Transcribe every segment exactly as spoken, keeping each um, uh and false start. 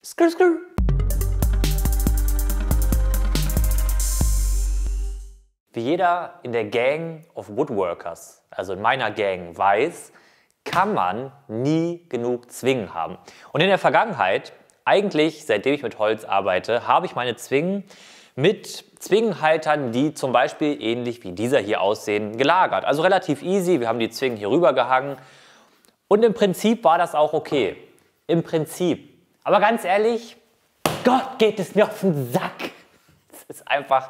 Skrr, skrr. Wie jeder in der Gang of Woodworkers, also in meiner Gang, weiß, kann man nie genug Zwingen haben. Und in der Vergangenheit, eigentlich seitdem ich mit Holz arbeite, habe ich meine Zwingen mit Zwingenhaltern, die zum Beispiel ähnlich wie dieser hier aussehen, gelagert. Also relativ easy, wir haben die Zwingen hier rüber gehangen und im Prinzip war das auch okay. Im Prinzip. Aber ganz ehrlich, Gott geht es mir auf den Sack. Es ist einfach...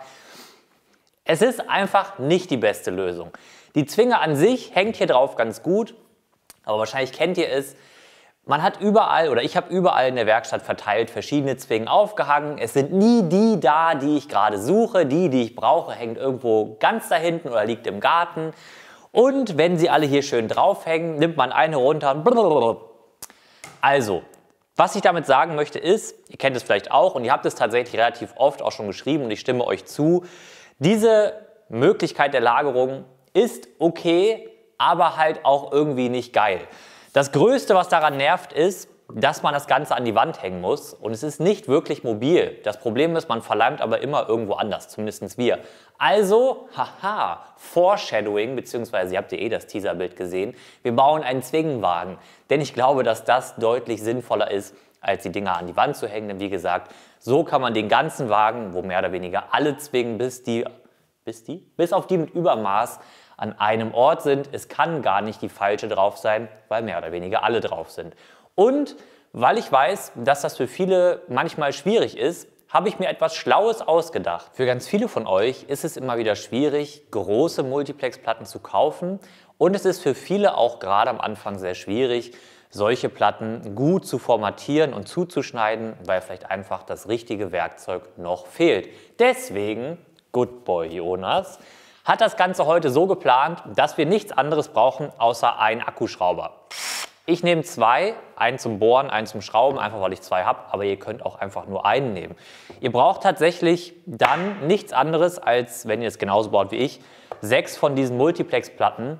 Es ist einfach nicht die beste Lösung. Die Zwinge an sich hängt hier drauf ganz gut, aber wahrscheinlich kennt ihr es. Man hat überall, oder ich habe überall in der Werkstatt verteilt, verschiedene Zwingen aufgehangen. Es sind nie die da, die ich gerade suche. Die, die ich brauche, hängt irgendwo ganz da hinten oder liegt im Garten. Und wenn sie alle hier schön draufhängen, nimmt man eine runter und blablabla. Also, was ich damit sagen möchte ist, ihr kennt es vielleicht auch und ihr habt es tatsächlich relativ oft auch schon geschrieben und ich stimme euch zu, diese Möglichkeit der Lagerung ist okay, aber halt auch irgendwie nicht geil. Das Größte, was daran nervt, ist, dass man das Ganze an die Wand hängen muss und es ist nicht wirklich mobil. Das Problem ist, man verleimt aber immer irgendwo anders, zumindest wir. Also, haha, Foreshadowing, beziehungsweise ihr habt ja eh das Teaserbild gesehen, wir bauen einen Zwingenwagen, denn ich glaube, dass das deutlich sinnvoller ist, als die Dinger an die Wand zu hängen. Denn wie gesagt, so kann man den ganzen Wagen, wo mehr oder weniger alle Zwingen, bis die, bis die, bis auf die mit Übermaß an einem Ort sind. Es kann gar nicht die falsche drauf sein, weil mehr oder weniger alle drauf sind. Und weil ich weiß, dass das für viele manchmal schwierig ist, habe ich mir etwas Schlaues ausgedacht. Für ganz viele von euch ist es immer wieder schwierig, große Multiplex-Platten zu kaufen. Und es ist für viele auch gerade am Anfang sehr schwierig, solche Platten gut zu formatieren und zuzuschneiden, weil vielleicht einfach das richtige Werkzeug noch fehlt. Deswegen, Good Boy Jonas, hat das Ganze heute so geplant, dass wir nichts anderes brauchen, außer einen Akkuschrauber. Ich nehme zwei, einen zum Bohren, einen zum Schrauben, einfach weil ich zwei habe, aber ihr könnt auch einfach nur einen nehmen. Ihr braucht tatsächlich dann nichts anderes, als, wenn ihr es genauso baut wie ich, sechs von diesen Multiplex-Platten,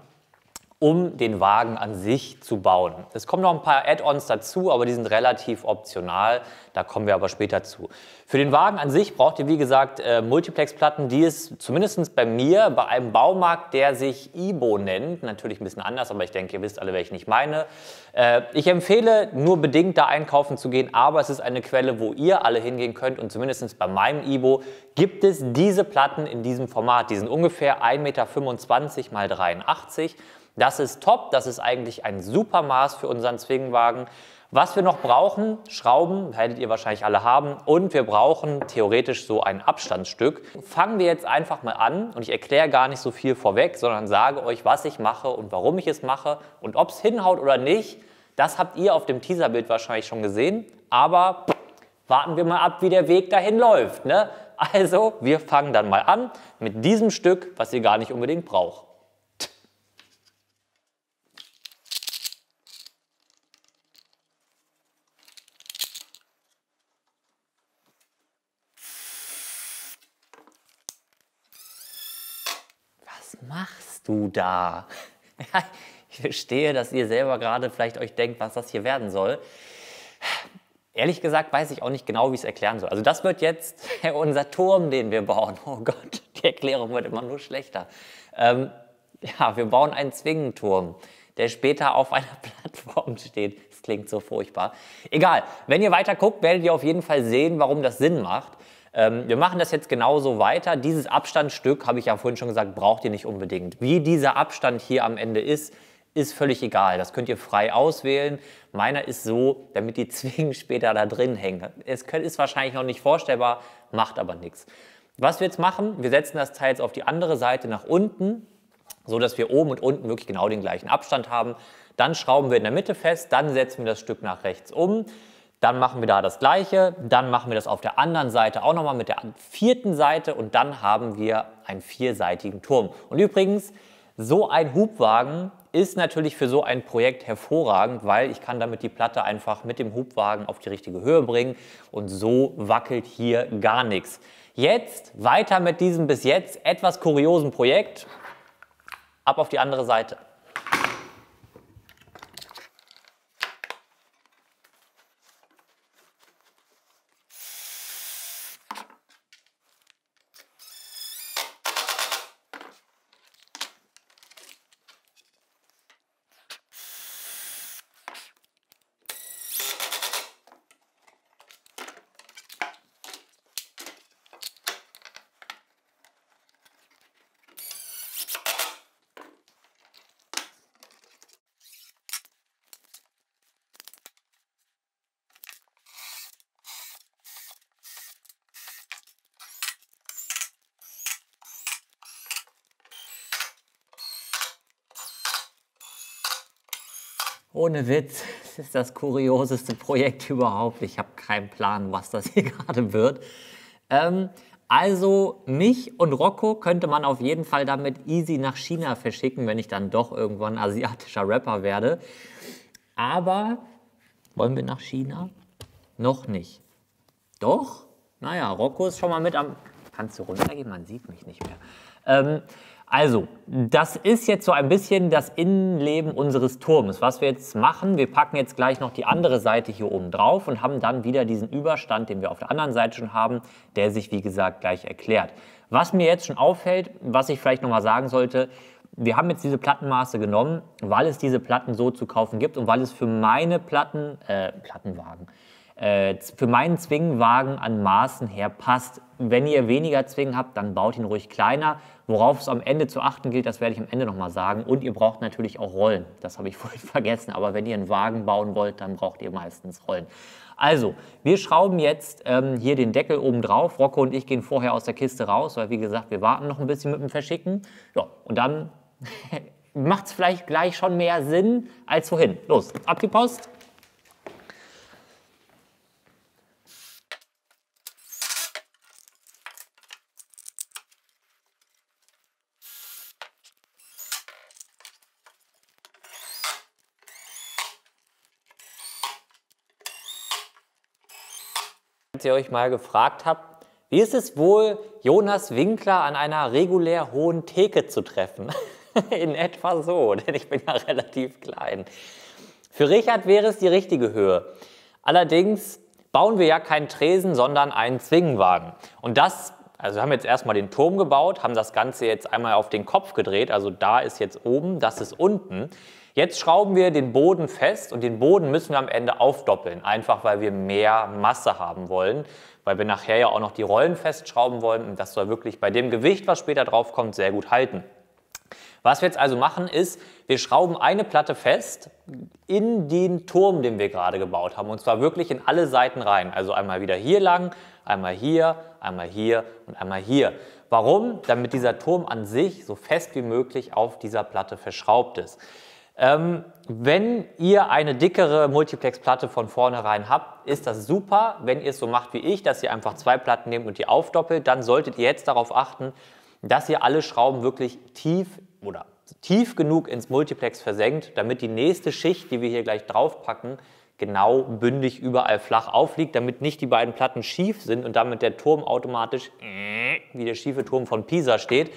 um den Wagen an sich zu bauen. Es kommen noch ein paar Add-ons dazu, aber die sind relativ optional. Da kommen wir aber später zu. Für den Wagen an sich braucht ihr, wie gesagt, äh, Multiplex-Platten, die es zumindest bei mir, bei einem Baumarkt, der sich Ibo nennt, natürlich ein bisschen anders, aber ich denke, ihr wisst alle, welchen ich meine. Äh, ich empfehle, nur bedingt da einkaufen zu gehen, aber es ist eine Quelle, wo ihr alle hingehen könnt und zumindest bei meinem Ibo gibt es diese Platten in diesem Format. Die sind ungefähr ein Meter fünfundzwanzig mal dreiundachtzig. Das ist top, das ist eigentlich ein super Maß für unseren Zwingenwagen. Was wir noch brauchen, Schrauben, werdet ihr wahrscheinlich alle haben, und wir brauchen theoretisch so ein Abstandsstück. Fangen wir jetzt einfach mal an und ich erkläre gar nicht so viel vorweg, sondern sage euch, was ich mache und warum ich es mache und ob es hinhaut oder nicht, das habt ihr auf dem Teaserbild wahrscheinlich schon gesehen, aber warten wir mal ab, wie der Weg dahin läuft, ne? Also, wir fangen dann mal an mit diesem Stück, was ihr gar nicht unbedingt braucht. Was machst du da? Ich verstehe, dass ihr selber gerade vielleicht euch denkt, was das hier werden soll. Ehrlich gesagt weiß ich auch nicht genau, wie ich es erklären soll. Also das wird jetzt unser Turm, den wir bauen. Oh Gott, die Erklärung wird immer nur schlechter. Ähm, ja, wir bauen einen Zwingenturm, der später auf einer Plattform steht. Das klingt so furchtbar. Egal, wenn ihr weiter guckt, werdet ihr auf jeden Fall sehen, warum das Sinn macht. Ähm, wir machen das jetzt genauso weiter. Dieses Abstandsstück, habe ich ja vorhin schon gesagt, braucht ihr nicht unbedingt. Wie dieser Abstand hier am Ende ist, ist völlig egal. Das könnt ihr frei auswählen. Meiner ist so, damit die Zwingen später da drin hängen. Es ist wahrscheinlich noch nicht vorstellbar, macht aber nichts. Was wir jetzt machen, wir setzen das Teil jetzt auf die andere Seite nach unten, so dass wir oben und unten wirklich genau den gleichen Abstand haben. Dann schrauben wir in der Mitte fest, dann setzen wir das Stück nach rechts um. Dann machen wir da das Gleiche, dann machen wir das auf der anderen Seite auch nochmal mit der vierten Seite und dann haben wir einen vierseitigen Turm. Und übrigens, so ein Hubwagen ist natürlich für so ein Projekt hervorragend, weil ich kann damit die Platte einfach mit dem Hubwagen auf die richtige Höhe bringen und so wackelt hier gar nichts. Jetzt weiter mit diesem bis jetzt etwas kuriosen Projekt. Ab auf die andere Seite. Ohne Witz, das ist das kurioseste Projekt überhaupt. Ich habe keinen Plan, was das hier gerade wird. Ähm, also mich und Rocco könnte man auf jeden Fall damit easy nach China verschicken, wenn ich dann doch irgendwann asiatischer Rapper werde. Aber wollen wir nach China? Noch nicht. Doch? Naja, Rocco ist schon mal mit am... Kannst du runtergehen? Man sieht mich nicht mehr. Ähm, also, das ist jetzt so ein bisschen das Innenleben unseres Turms. Was wir jetzt machen, wir packen jetzt gleich noch die andere Seite hier oben drauf und haben dann wieder diesen Überstand, den wir auf der anderen Seite schon haben, der sich, wie gesagt, gleich erklärt. Was mir jetzt schon auffällt, was ich vielleicht nochmal sagen sollte, wir haben jetzt diese Plattenmaße genommen, weil es diese Platten so zu kaufen gibt und weil es für meine Platten, äh, Plattenwagen, äh, für meinen Zwingwagen an Maßen her passt. Wenn ihr weniger Zwingen habt, dann baut ihn ruhig kleiner. Worauf es am Ende zu achten gilt, das werde ich am Ende nochmal sagen. Und ihr braucht natürlich auch Rollen. Das habe ich vorhin vergessen. Aber wenn ihr einen Wagen bauen wollt, dann braucht ihr meistens Rollen. Also, wir schrauben jetzt ähm, hier den Deckel oben drauf. Rocco und ich gehen vorher aus der Kiste raus, weil wie gesagt, wir warten noch ein bisschen mit dem Verschicken. Ja, und dann macht es vielleicht gleich schon mehr Sinn als vorhin. Los, ab die Post. Falls ihr euch mal gefragt habt, wie ist es wohl, Jonas Winkler an einer regulär hohen Theke zu treffen? In etwa so, denn ich bin ja relativ klein. Für Richard wäre es die richtige Höhe. Allerdings bauen wir ja keinen Tresen, sondern einen Zwingenwagen. Und das, also wir haben jetzt erstmal den Turm gebaut, haben das Ganze jetzt einmal auf den Kopf gedreht, also da ist jetzt oben, das ist unten. Jetzt schrauben wir den Boden fest und den Boden müssen wir am Ende aufdoppeln, einfach weil wir mehr Masse haben wollen, weil wir nachher ja auch noch die Rollen festschrauben wollen und das soll wirklich bei dem Gewicht, was später drauf kommt, sehr gut halten. Was wir jetzt also machen ist, wir schrauben eine Platte fest in den Turm, den wir gerade gebaut haben und zwar wirklich in alle Seiten rein, also einmal wieder hier lang, einmal hier, einmal hier und einmal hier. Warum? Damit dieser Turm an sich so fest wie möglich auf dieser Platte verschraubt ist. Ähm, wenn ihr eine dickere Multiplex-Platte von vornherein habt, ist das super. Wenn ihr es so macht wie ich, dass ihr einfach zwei Platten nehmt und die aufdoppelt, dann solltet ihr jetzt darauf achten, dass ihr alle Schrauben wirklich tief oder tief genug ins Multiplex versenkt, damit die nächste Schicht, die wir hier gleich draufpacken, genau bündig überall flach aufliegt, damit nicht die beiden Platten schief sind und damit der Turm automatisch wie der schiefe Turm von Pisa steht.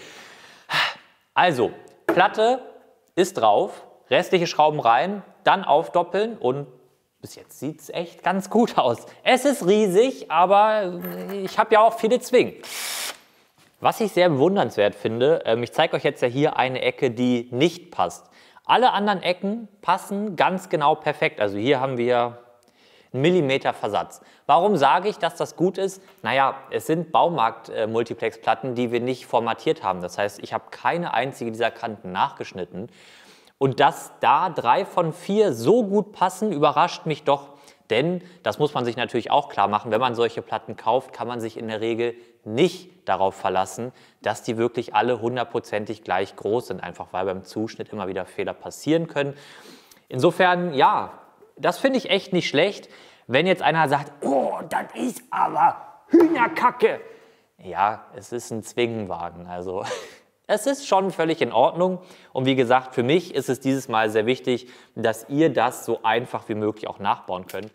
Also, Platte ist drauf. Restliche Schrauben rein, dann aufdoppeln und bis jetzt sieht es echt ganz gut aus. Es ist riesig, aber ich habe ja auch viele Zwingen. Was ich sehr bewundernswert finde, ähm, ich zeige euch jetzt ja hier eine Ecke, die nicht passt. Alle anderen Ecken passen ganz genau perfekt. Also hier haben wir einen Millimeter Versatz. Warum sage ich, dass das gut ist? Naja, es sind Baumarkt-Multiplex-Platten, die wir nicht formatiert haben. Das heißt, ich habe keine einzige dieser Kanten nachgeschnitten. Und dass da drei von vier so gut passen, überrascht mich doch. Denn, das muss man sich natürlich auch klar machen, wenn man solche Platten kauft, kann man sich in der Regel nicht darauf verlassen, dass die wirklich alle hundertprozentig gleich groß sind. Einfach weil beim Zuschnitt immer wieder Fehler passieren können. Insofern, ja, das finde ich echt nicht schlecht. Wenn jetzt einer sagt, oh, das ist aber Hühnerkacke. Ja, es ist ein Zwingenwagen, also... Es ist schon völlig in Ordnung und wie gesagt, für mich ist es dieses Mal sehr wichtig, dass ihr das so einfach wie möglich auch nachbauen könnt.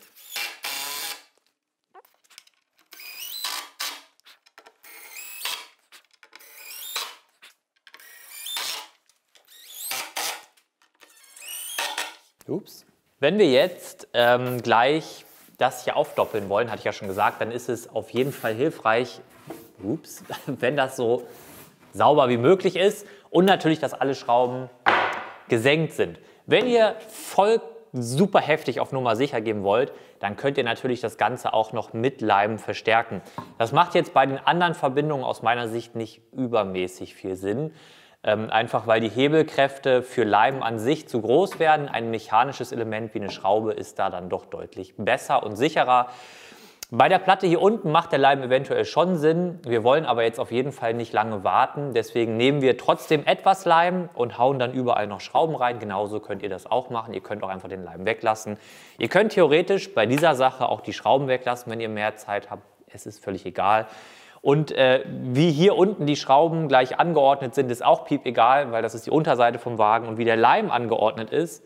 Ups. Wenn wir jetzt ähm, gleich das hier aufdoppeln wollen, hatte ich ja schon gesagt, dann ist es auf jeden Fall hilfreich, ups, wenn das so sauber wie möglich ist und natürlich, dass alle Schrauben gesenkt sind. Wenn ihr voll super heftig auf Nummer sicher gehen wollt, dann könnt ihr natürlich das Ganze auch noch mit Leim verstärken. Das macht jetzt bei den anderen Verbindungen aus meiner Sicht nicht übermäßig viel Sinn. Ähm, einfach weil die Hebelkräfte für Leim an sich zu groß werden. Ein mechanisches Element wie eine Schraube ist da dann doch deutlich besser und sicherer. Bei der Platte hier unten macht der Leim eventuell schon Sinn. Wir wollen aber jetzt auf jeden Fall nicht lange warten. Deswegen nehmen wir trotzdem etwas Leim und hauen dann überall noch Schrauben rein. Genauso könnt ihr das auch machen. Ihr könnt auch einfach den Leim weglassen. Ihr könnt theoretisch bei dieser Sache auch die Schrauben weglassen, wenn ihr mehr Zeit habt. Es ist völlig egal. Und äh, wie hier unten die Schrauben gleich angeordnet sind, ist auch piep egal, weil das ist die Unterseite vom Wagen. Und wie der Leim angeordnet ist,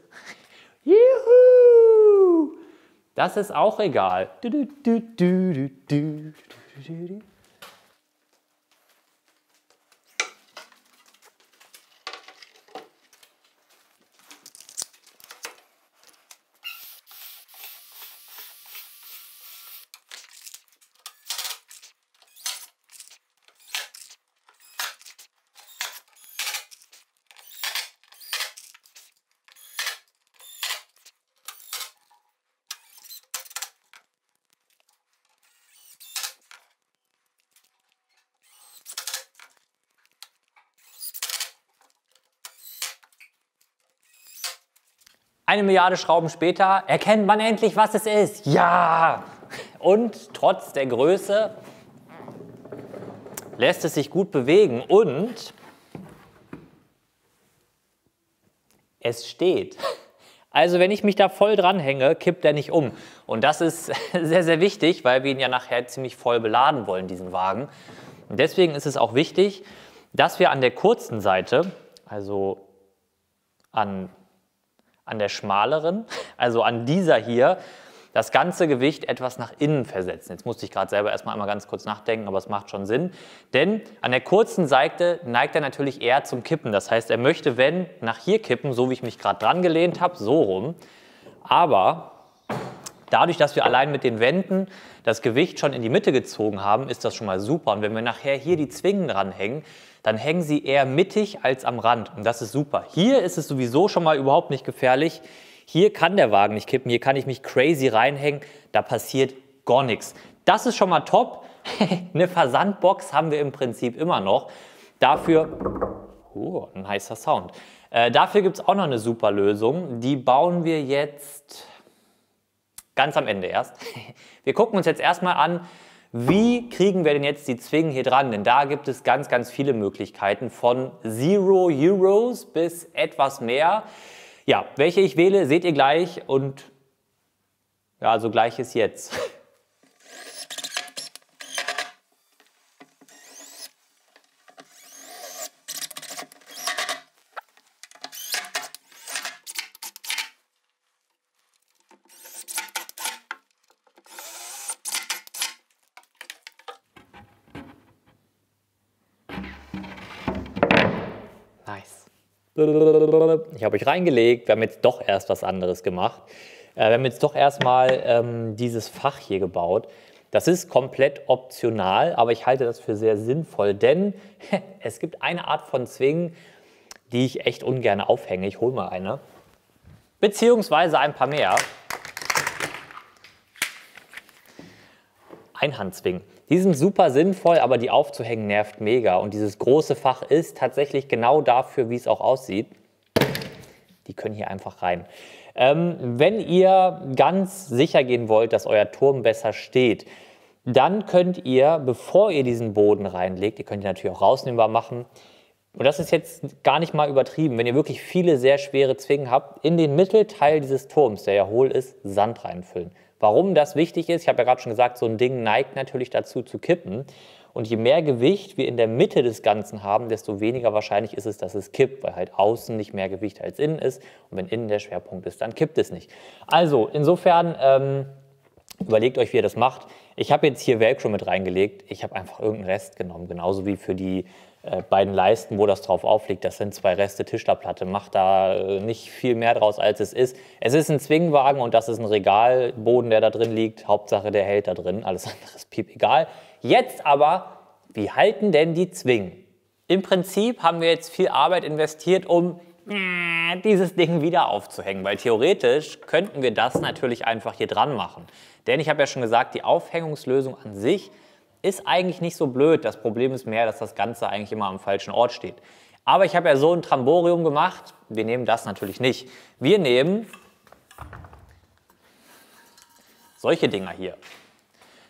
juhu! Das ist auch egal. Du, du, du, du, du, du, du, du. Eine Milliarde Schrauben später erkennt man endlich, was es ist. Ja! Und trotz der Größe lässt es sich gut bewegen und es steht. Also wenn ich mich da voll dranhänge, kippt er nicht um. Und das ist sehr, sehr wichtig, weil wir ihn ja nachher ziemlich voll beladen wollen, diesen Wagen. Und deswegen ist es auch wichtig, dass wir an der kurzen Seite, also an an der schmaleren, also an dieser hier, das ganze Gewicht etwas nach innen versetzen. Jetzt musste ich gerade selber erstmal einmal ganz kurz nachdenken, aber es macht schon Sinn. Denn an der kurzen Seite neigt er natürlich eher zum Kippen. Das heißt, er möchte, wenn, nach hier kippen, so wie ich mich gerade dran gelehnt habe, so rum. Aber dadurch, dass wir allein mit den Wänden das Gewicht schon in die Mitte gezogen haben, ist das schon mal super. Und wenn wir nachher hier die Zwingen dranhängen, dann hängen sie eher mittig als am Rand. Und das ist super. Hier ist es sowieso schon mal überhaupt nicht gefährlich. Hier kann der Wagen nicht kippen. Hier kann ich mich crazy reinhängen. Da passiert gar nichts. Das ist schon mal top. Eine Versandbox haben wir im Prinzip immer noch. Dafür, oh, ein heißer Sound. Äh, dafür gibt es auch noch eine super Lösung. Die bauen wir jetzt ganz am Ende erst. Wir gucken uns jetzt erstmal an, wie kriegen wir denn jetzt die Zwingen hier dran? Denn da gibt es ganz, ganz viele Möglichkeiten, von Zero Euros bis etwas mehr. Ja, welche ich wähle, seht ihr gleich und ja, also gleich ist jetzt. Nice. Ich habe euch reingelegt, wir haben jetzt doch erst was anderes gemacht. Wir haben jetzt doch erstmal ähm, dieses Fach hier gebaut. Das ist komplett optional, aber ich halte das für sehr sinnvoll, denn es gibt eine Art von Zwingen, die ich echt ungern aufhänge. Ich hole mal eine. Beziehungsweise ein paar mehr. Einhandzwingen. Die sind super sinnvoll, aber die aufzuhängen nervt mega. Und dieses große Fach ist tatsächlich genau dafür, wie es auch aussieht. Die können hier einfach rein. Ähm, wenn ihr ganz sicher gehen wollt, dass euer Turm besser steht, dann könnt ihr, bevor ihr diesen Boden reinlegt, ihr könnt ihn natürlich auch rausnehmbar machen, und das ist jetzt gar nicht mal übertrieben, wenn ihr wirklich viele sehr schwere Zwingen habt, in den Mittelteil dieses Turms, der ja hohl ist, Sand reinfüllen. Warum das wichtig ist, ich habe ja gerade schon gesagt, so ein Ding neigt natürlich dazu zu kippen. Und je mehr Gewicht wir in der Mitte des Ganzen haben, desto weniger wahrscheinlich ist es, dass es kippt, weil halt außen nicht mehr Gewicht als innen ist. Und wenn innen der Schwerpunkt ist, dann kippt es nicht. Also insofern ähm, überlegt euch, wie ihr das macht. Ich habe jetzt hier Velcro mit reingelegt. Ich habe einfach irgendeinen Rest genommen, genauso wie für die äh, beiden Leisten, wo das drauf aufliegt. Das sind zwei Reste Tischlerplatte. Macht da äh, nicht viel mehr draus, als es ist. Es ist ein Zwingwagen und das ist ein Regalboden, der da drin liegt. Hauptsache, der hält da drin. Alles andere ist piep egal. Jetzt aber, wie halten denn die Zwingen? Im Prinzip haben wir jetzt viel Arbeit investiert, um dieses Ding wieder aufzuhängen, weil theoretisch könnten wir das natürlich einfach hier dran machen. Denn ich habe ja schon gesagt, die Aufhängungslösung an sich ist eigentlich nicht so blöd. Das Problem ist mehr, dass das Ganze eigentlich immer am falschen Ort steht. Aber ich habe ja so ein Tramborium gemacht, wir nehmen das natürlich nicht. Wir nehmen solche Dinger hier.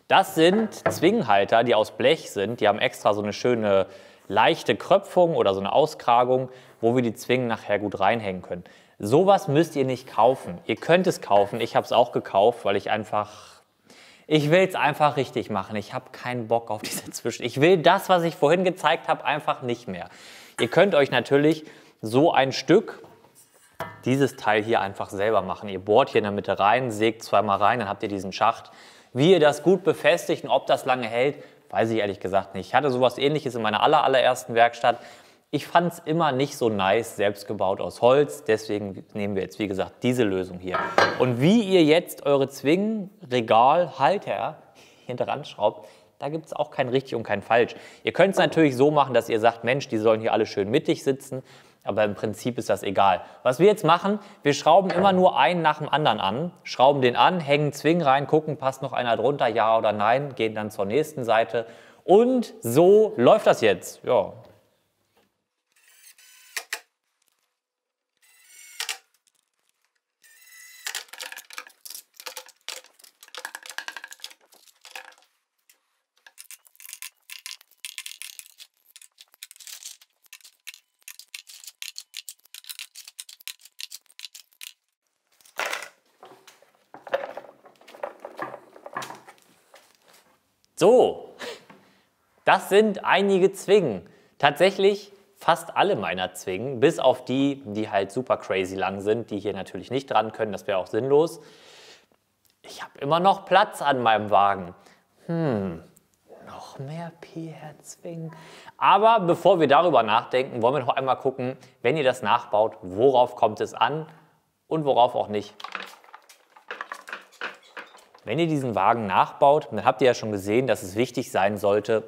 Das sind Zwingenhalter, die aus Blech sind. Die haben extra so eine schöne leichte Kröpfung oder so eine Auskragung, wo wir die Zwingen nachher gut reinhängen können. Sowas müsst ihr nicht kaufen. Ihr könnt es kaufen. Ich habe es auch gekauft, weil ich einfach... Ich will es einfach richtig machen. Ich habe keinen Bock auf diese Zwischen. Ich will das, was ich vorhin gezeigt habe, einfach nicht mehr. Ihr könnt euch natürlich so ein Stück, dieses Teil hier einfach selber machen. Ihr bohrt hier in der Mitte rein, sägt zweimal rein, dann habt ihr diesen Schacht. Wie ihr das gut befestigt und ob das lange hält, weiß ich ehrlich gesagt nicht. Ich hatte sowas Ähnliches in meiner aller, allerersten Werkstatt. Ich fand es immer nicht so nice, selbst gebaut aus Holz. Deswegen nehmen wir jetzt, wie gesagt, diese Lösung hier. Und wie ihr jetzt eure Zwingenregalhalter hinter ran schraubt, da gibt es auch kein richtig und kein falsch. Ihr könnt es natürlich so machen, dass ihr sagt, Mensch, die sollen hier alle schön mittig sitzen. Aber im Prinzip ist das egal. Was wir jetzt machen, wir schrauben immer nur einen nach dem anderen an, schrauben den an, hängen Zwingen rein, gucken, passt noch einer drunter, ja oder nein, gehen dann zur nächsten Seite. Und so läuft das jetzt. Ja. So, das sind einige Zwingen. Tatsächlich fast alle meiner Zwingen, bis auf die, die halt super crazy lang sind, die hier natürlich nicht dran können, das wäre auch sinnlos. Ich habe immer noch Platz an meinem Wagen. Hm, noch mehr P R-Zwingen. Aber bevor wir darüber nachdenken, wollen wir noch einmal gucken, wenn ihr das nachbaut, worauf kommt es an und worauf auch nicht. Wenn ihr diesen Wagen nachbaut, dann habt ihr ja schon gesehen, dass es wichtig sein sollte,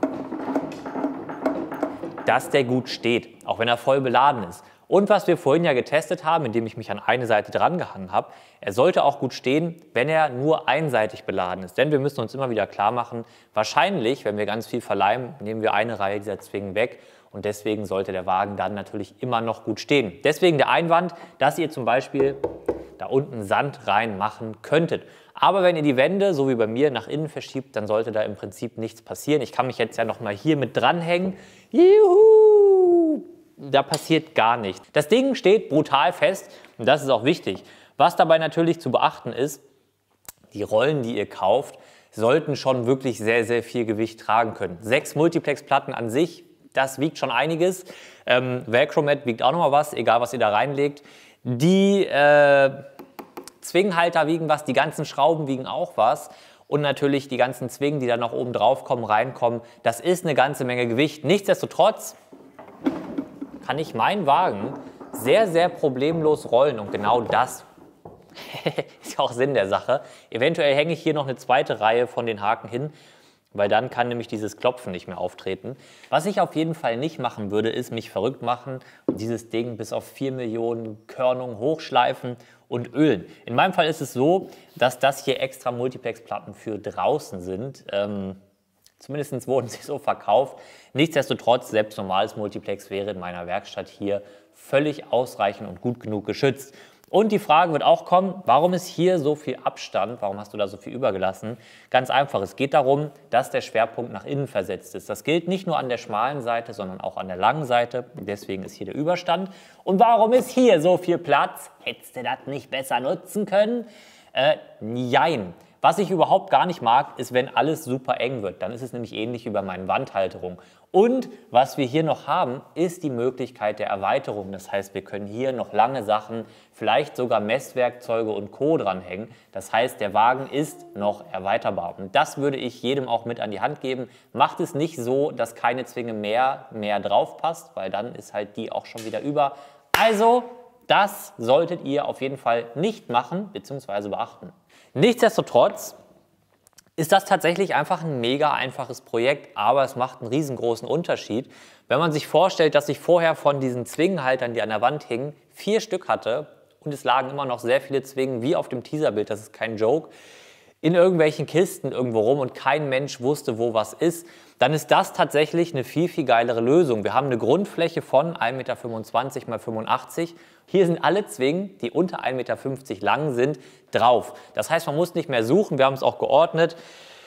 dass der gut steht, auch wenn er voll beladen ist. Und was wir vorhin ja getestet haben, indem ich mich an eine Seite dran gehangen habe, er sollte auch gut stehen, wenn er nur einseitig beladen ist. Denn wir müssen uns immer wieder klar machen, wahrscheinlich, wenn wir ganz viel verleimen, nehmen wir eine Reihe dieser Zwingen weg. Und deswegen sollte der Wagen dann natürlich immer noch gut stehen. Deswegen der Einwand, dass ihr zum Beispiel da unten Sand reinmachen könntet. Aber wenn ihr die Wände, so wie bei mir, nach innen verschiebt, dann sollte da im Prinzip nichts passieren. Ich kann mich jetzt ja noch mal hier mit dranhängen. Juhu! Da passiert gar nichts. Das Ding steht brutal fest und das ist auch wichtig. Was dabei natürlich zu beachten ist, die Rollen, die ihr kauft, sollten schon wirklich sehr, sehr viel Gewicht tragen können. Sechs Multiplex-Platten an sich, das wiegt schon einiges. Ähm, Velcromat wiegt auch noch mal was, egal was ihr da reinlegt. Die äh, Zwingenhalter wiegen was, die ganzen Schrauben wiegen auch was. Und natürlich die ganzen Zwingen, die dann noch oben drauf kommen, reinkommen. Das ist eine ganze Menge Gewicht. Nichtsdestotrotz kann ich meinen Wagen sehr, sehr problemlos rollen. Und genau das ist ja auch Sinn der Sache. Eventuell hänge ich hier noch eine zweite Reihe von den Haken hin, weil dann kann nämlich dieses Klopfen nicht mehr auftreten. Was ich auf jeden Fall nicht machen würde, ist mich verrückt machen und dieses Ding bis auf vier Millionen Körnungen hochschleifen und ölen. In meinem Fall ist es so, dass das hier extra Multiplex-Platten für draußen sind. Ähm, zumindest wurden sie so verkauft. Nichtsdestotrotz, selbst normales Multiplex wäre in meiner Werkstatt hier völlig ausreichend und gut genug geschützt. Und die Frage wird auch kommen, warum ist hier so viel Abstand, warum hast du da so viel übergelassen? Ganz einfach, es geht darum, dass der Schwerpunkt nach innen versetzt ist. Das gilt nicht nur an der schmalen Seite, sondern auch an der langen Seite. Deswegen ist hier der Überstand. Und warum ist hier so viel Platz? Hättest du das nicht besser nutzen können? Äh, jein. Was ich überhaupt gar nicht mag, ist, wenn alles super eng wird. Dann ist es nämlich ähnlich wie bei meinen Wandhalterungen. Und was wir hier noch haben, ist die Möglichkeit der Erweiterung. Das heißt, wir können hier noch lange Sachen, vielleicht sogar Messwerkzeuge und Co. dranhängen. Das heißt, der Wagen ist noch erweiterbar. Und das würde ich jedem auch mit an die Hand geben. Macht es nicht so, dass keine Zwinge mehr, mehr drauf passt, weil dann ist halt die auch schon wieder über. Also, das solltet ihr auf jeden Fall nicht machen bzw. beachten. Nichtsdestotrotz ist das tatsächlich einfach ein mega einfaches Projekt, aber es macht einen riesengroßen Unterschied. Wenn man sich vorstellt, dass ich vorher von diesen Zwingenhaltern, die an der Wand hingen, vier Stück hatte und es lagen immer noch sehr viele Zwingen, wie auf dem Teaserbild, das ist kein Joke, in irgendwelchen Kisten irgendwo rum und kein Mensch wusste, wo was ist, dann ist das tatsächlich eine viel, viel geilere Lösung. Wir haben eine Grundfläche von ein Meter fünfundzwanzig mal fünfundachtzig. Hier sind alle Zwingen, die unter ein Meter fünfzig lang sind, drauf. Das heißt, man muss nicht mehr suchen, wir haben es auch geordnet.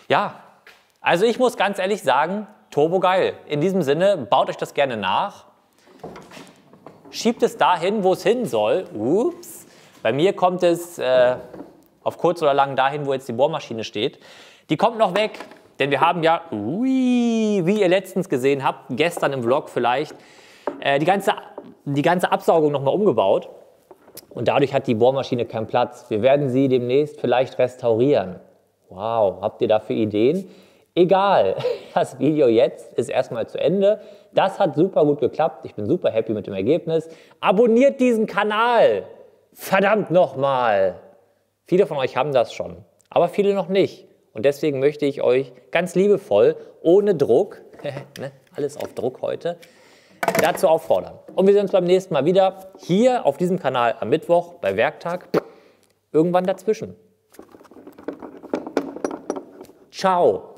Ja, also ich muss ganz ehrlich sagen, turbo geil. In diesem Sinne, baut euch das gerne nach. Schiebt es dahin, wo es hin soll. Ups. Bei mir kommt es äh, auf kurz oder lang dahin, wo jetzt die Bohrmaschine steht. Die kommt noch weg, denn wir haben ja, ui, wie ihr letztens gesehen habt, gestern im Vlog vielleicht, äh, die, ganze, die ganze Absaugung nochmal umgebaut. Und dadurch hat die Bohrmaschine keinen Platz. Wir werden sie demnächst vielleicht restaurieren. Wow, habt ihr dafür Ideen? Egal, das Video jetzt ist erstmal zu Ende. Das hat super gut geklappt. Ich bin super happy mit dem Ergebnis. Abonniert diesen Kanal. Verdammt nochmal. Viele von euch haben das schon, aber viele noch nicht. Und deswegen möchte ich euch ganz liebevoll, ohne Druck, ne, alles auf Druck heute, dazu auffordern. Und wir sehen uns beim nächsten Mal wieder hier auf diesem Kanal am Mittwoch bei Werktag. Irgendwann dazwischen. Ciao.